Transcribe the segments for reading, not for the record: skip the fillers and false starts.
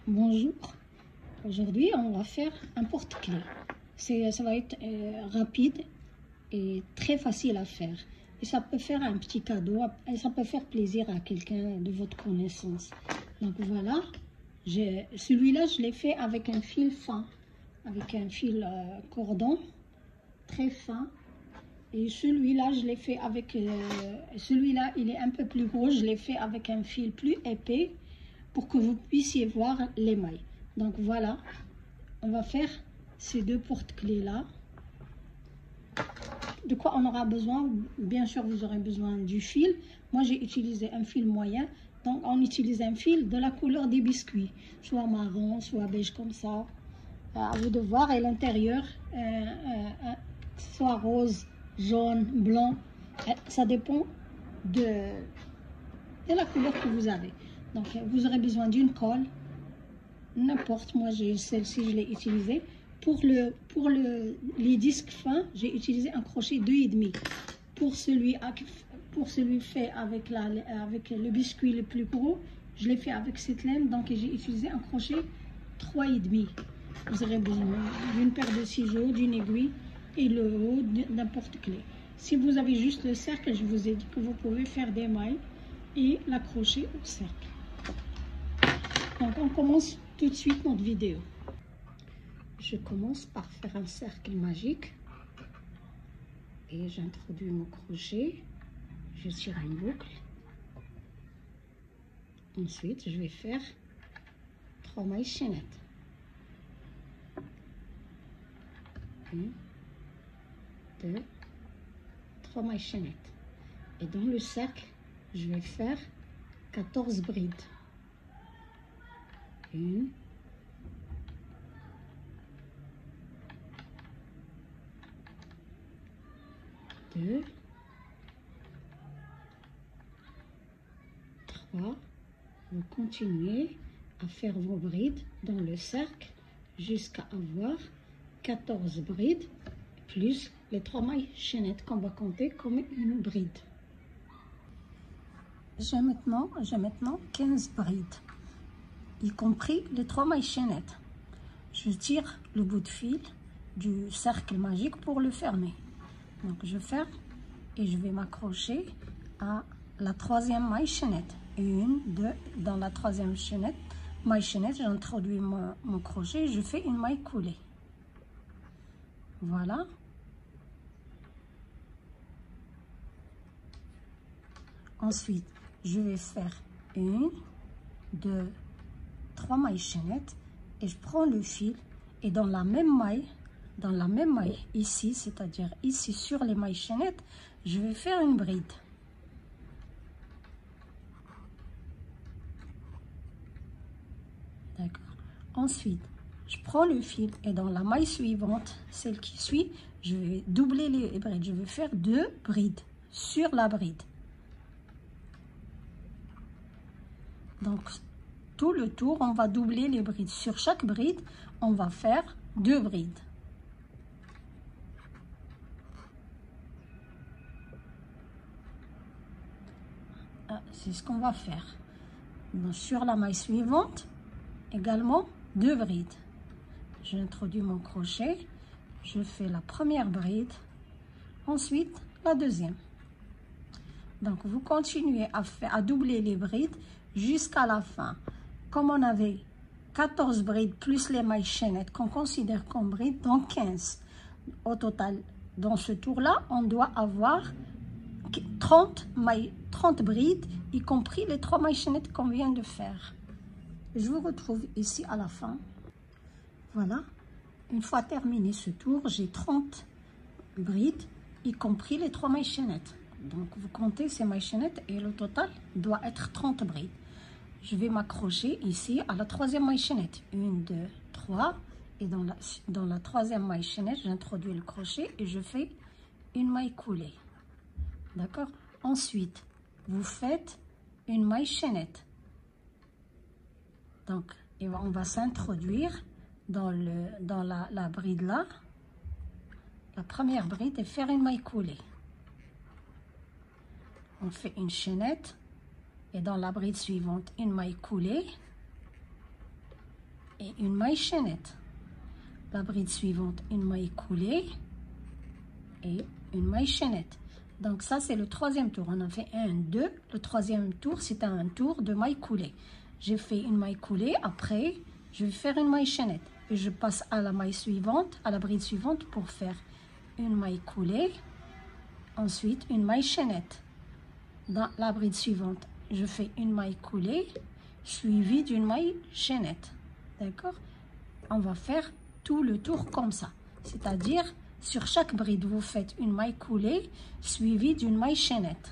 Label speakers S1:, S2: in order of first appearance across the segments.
S1: Bonjour, aujourd'hui on va faire un porte-clés. Ça va être rapide et très facile à faire. Et ça peut faire un petit cadeau, et ça peut faire plaisir à quelqu'un de votre connaissance. Donc voilà, celui-là je l'ai fait avec un fil fin, avec un fil cordon très fin. Et celui-là je l'ai fait avec, celui-là il est un peu plus gros, je l'ai fait avec un fil plus épais, pour que vous puissiez voir l'émail. Donc voilà, on va faire ces deux porte-clés là. De quoi on aura besoin? Bien sûr, vous aurez besoin du fil. Moi, j'ai utilisé un fil moyen. Donc, on utilise un fil de la couleur des biscuits, soit marron, soit beige comme ça. À vous de voir. Et l'intérieur, soit rose, jaune, blanc. Ça dépend de la couleur que vous avez. Donc, vous aurez besoin d'une colle, n'importe, moi j'ai celle-ci, je l'ai utilisée. Pour les disques fins, j'ai utilisé un crochet 2,5. Pour celui fait avec le biscuit le plus gros, je l'ai fait avec cette laine, donc j'ai utilisé un crochet 3,5. Vous aurez besoin d'une paire de ciseaux, d'une aiguille et le haut d'un porte-clés. Si vous avez juste le cercle, je vous ai dit que vous pouvez faire des mailles et l'accrocher au cercle. Donc on commence tout de suite notre vidéo. Je commence par faire un cercle magique et j'introduis mon crochet, je tire une boucle. Ensuite je vais faire 3 mailles chaînettes. 1, 2, 3 mailles chaînettes. Et dans le cercle, je vais faire 14 brides. 1, 2, 3. Vous continuez à faire vos brides dans le cercle jusqu'à avoir 14 brides plus les 3 mailles chaînettes qu'on va compter comme une bride. J'ai maintenant 15 brides, y compris les 3 mailles chaînettes. Je tire le bout de fil du cercle magique pour le fermer. Donc je ferme et je vais m'accrocher à la 3e maille chaînette. 1, 2, dans la 3e maille chaînette, j'introduis mon crochet, je fais une maille coulée. Voilà. Ensuite, je vais faire 1, 2, 3 mailles chaînettes et je prends le fil et dans la même maille ici, c'est-à-dire ici sur les mailles chaînettes, je vais faire une bride. D'accord. Ensuite, je prends le fil et dans la maille suivante, celle qui suit, je vais doubler les brides. Je vais faire 2 brides sur la bride. Donc, tout le tour, on va doubler les brides. Sur chaque bride, on va faire 2 brides. C'est ce qu'on va faire. Donc, sur la maille suivante, également 2 brides. J'introduis mon crochet, je fais la première bride, ensuite la deuxième. Donc, vous continuez à doubler les brides jusqu'à la fin. Comme on avait 14 brides plus les mailles chaînettes qu'on considère comme brides, donc 15. Au total, dans ce tour-là, on doit avoir 30 brides, y compris les 3 mailles chaînettes qu'on vient de faire. Je vous retrouve ici à la fin. Voilà. Une fois terminé ce tour, j'ai 30 brides, y compris les 3 mailles chaînettes. Donc, vous comptez ces mailles chaînettes et le total doit être 30 brides. Je vais m'accrocher ici à la 3e maille chaînette. 1, 2, 3. Et dans la 3e maille chaînette, j'introduis le crochet et je fais une maille coulée. D'accord? Ensuite, vous faites une maille chaînette. Donc, et on va s'introduire dans la bride là, la première bride, et faire une maille coulée. On fait une chaînette et dans la bride suivante, une maille coulée. et une maille chaînette. La bride suivante, une maille coulée et une maille chaînette. Donc ça c'est le troisième tour. On a fait 1, 2. Le troisième tour, c'est un tour de maille coulée. J'ai fait une maille coulée. Après, je vais faire une maille chaînette. Et je passe à la maille suivante, à la bride suivante pour faire une maille coulée. Ensuite, une maille chaînette. Dans la bride suivante, je fais une maille coulée suivie d'une maille chaînette. D'accord? On va faire tout le tour comme ça. C'est-à-dire, sur chaque bride, vous faites une maille coulée suivie d'une maille chaînette.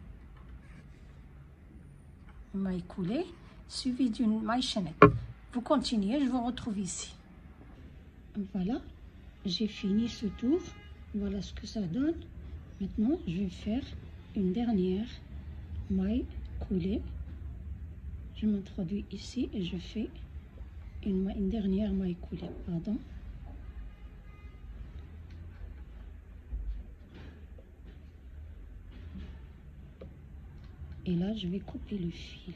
S1: Une maille coulée suivie d'une maille chaînette. Vous continuez, je vous retrouve ici. Voilà, j'ai fini ce tour. Voilà ce que ça donne. Maintenant, je vais faire une dernière maille coulée. Je m'introduis ici et je fais une dernière maille coulée. Pardon. Et là, je vais couper le fil.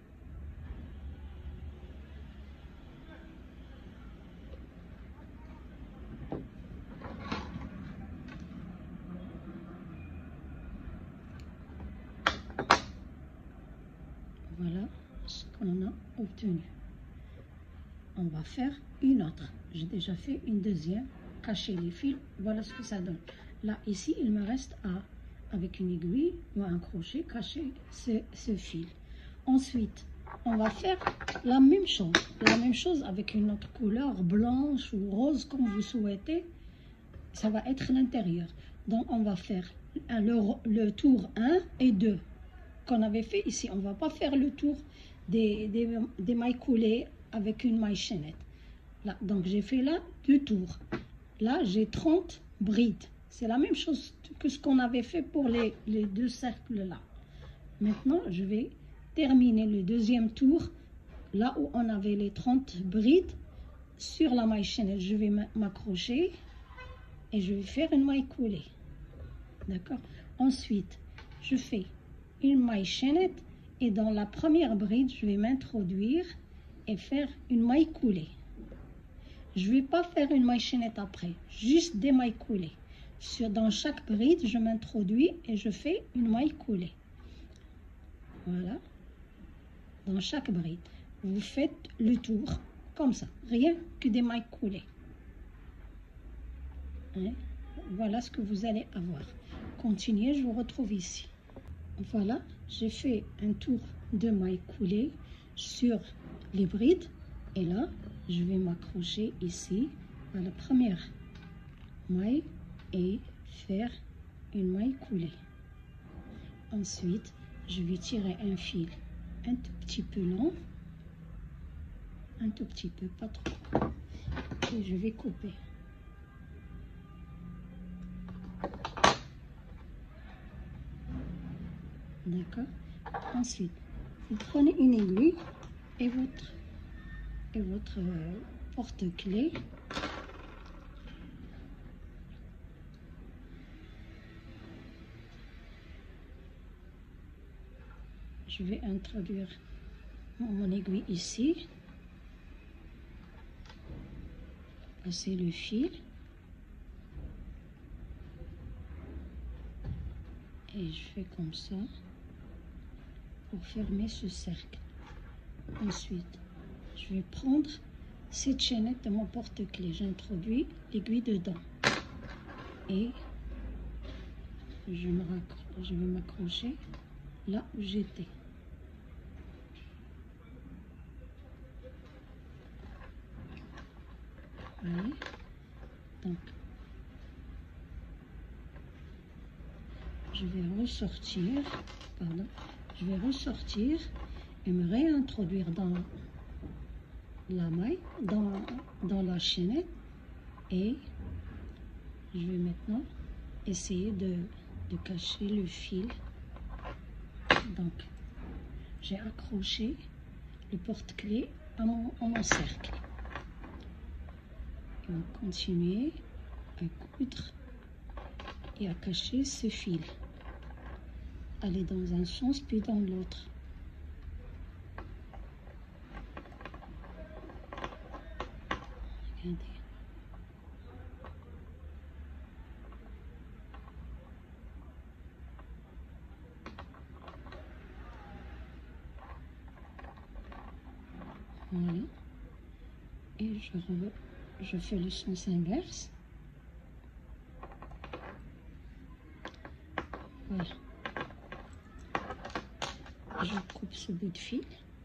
S1: Voilà ce qu'on a obtenu. On va faire une autre. J'ai déjà fait une deuxième. Cacher les fils. Voilà ce que ça donne. Là, ici, il me reste avec une aiguille ou un crochet, cacher ce fil. Ensuite, on va faire la même chose. La même chose avec une autre couleur, blanche ou rose, comme vous souhaitez. Ça va être l'intérieur. Donc, on va faire le tour 1 et 2 qu'on avait fait ici. On ne va pas faire le tour des mailles coulées avec une maille chaînette. Là, donc, j'ai fait là 2 tours. Là, j'ai 30 brides. C'est la même chose que ce qu'on avait fait pour les 2 cercles là. Maintenant, je vais terminer le deuxième tour, là où on avait les 30 brides, sur la maille chaînette. Je vais m'accrocher et je vais faire une maille coulée. D'accord? Ensuite, je fais une maille chaînette et dans la première bride, je vais m'introduire et faire une maille coulée. Je ne vais pas faire une maille chaînette après, juste des mailles coulées. Dans chaque bride, je m'introduis et je fais une maille coulée. Voilà. Dans chaque bride, vous faites le tour comme ça, rien que des mailles coulées. Hein? Voilà ce que vous allez avoir. Continuez, je vous retrouve ici. Voilà, j'ai fait un tour de mailles coulées sur les brides. Et là, je vais m'accrocher ici à la première maille et faire une maille coulée. Ensuite, je vais tirer un fil un tout petit peu long, un tout petit peu, pas trop, et je vais couper. D'accord? Ensuite, vous prenez une aiguille et votre porte-clés. Je vais introduire mon aiguille ici, passer le fil et je fais comme ça pour fermer ce cercle. Ensuite, je vais prendre cette chaînette de mon porte-clés, j'introduis l'aiguille dedans et je vais m'accrocher là où j'étais. Voyez? Donc, je vais ressortir et me réintroduire dans la maille, dans la chaînette, et je vais maintenant essayer de cacher le fil. Donc, j'ai accroché le porte-clés à mon cercle. On va continuer à coudre et à cacher ce fil. Aller dans un sens puis dans l'autre. Regardez. Voilà. Et je fais le sens inverse. Voilà. Je coupe ce bout de fil.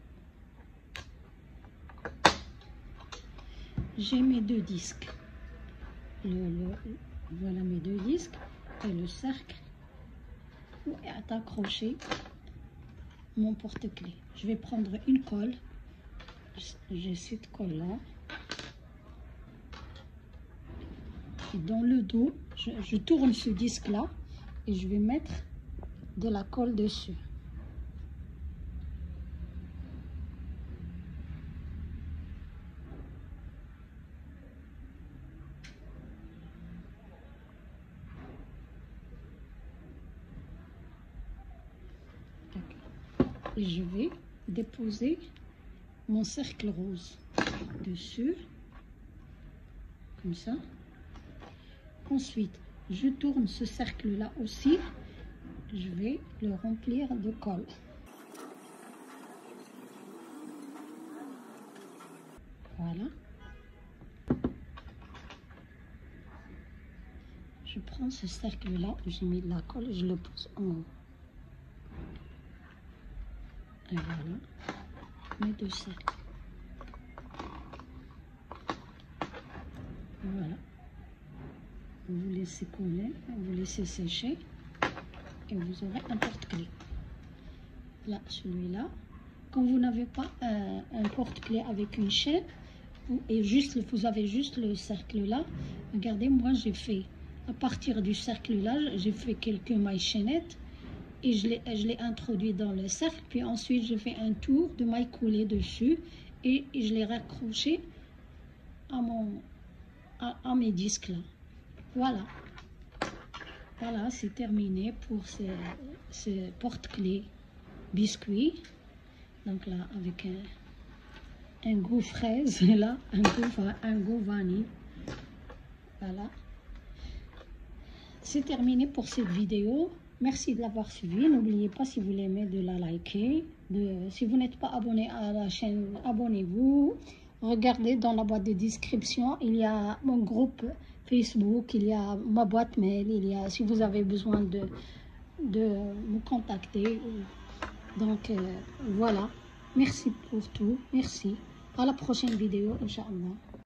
S1: J'ai mes deux disques. Voilà mes deux disques et le cercle où est accroché mon porte-clés. Je vais prendre une colle. J'ai cette colle là. Et dans le dos, je tourne ce disque là et je vais mettre de la colle dessus. Et je vais déposer mon cercle rose dessus, comme ça. Ensuite, je tourne ce cercle-là aussi. Je vais le remplir de colle. Voilà. Je prends ce cercle-là, j'ai mis de la colle, je le pose en haut. Et voilà, mes deux cercles. Voilà. Vous laissez coller, vous laissez sécher et vous aurez un porte-clés. Là, celui-là. Quand vous n'avez pas un porte-clés avec une chaîne, et juste, vous avez juste le cercle là, regardez, moi j'ai fait, à partir du cercle là, j'ai fait quelques mailles chaînettes et je l'ai introduit dans le cercle, puis ensuite je fais un tour de mailles coulées dessus et je l'ai raccroché à mes disques là. Voilà. Voilà, c'est terminé pour ce porte-clés biscuit. Donc là, avec un goût fraise, et là, un goût vanille. Voilà. C'est terminé pour cette vidéo. Merci de l'avoir suivi. N'oubliez pas, si vous l'aimez, de la liker. Si vous n'êtes pas abonné à la chaîne, abonnez-vous. Regardez dans la boîte de description, il y a mon groupe Facebook, il y a ma boîte mail, il y a, si vous avez besoin de me contacter. Donc, voilà. Merci pour tout. Merci. À la prochaine vidéo, Inch'Allah.